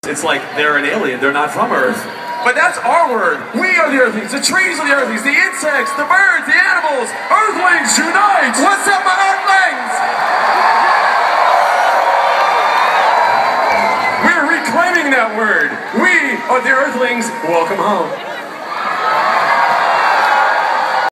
It's like they're an alien, they're not from Earth. But that's our word. We are the earthlings, the trees are the earthlings, the insects, the birds, the animals. Earthlings unite! What's up, my earthlings? We're reclaiming that word. We are the earthlings. Welcome home.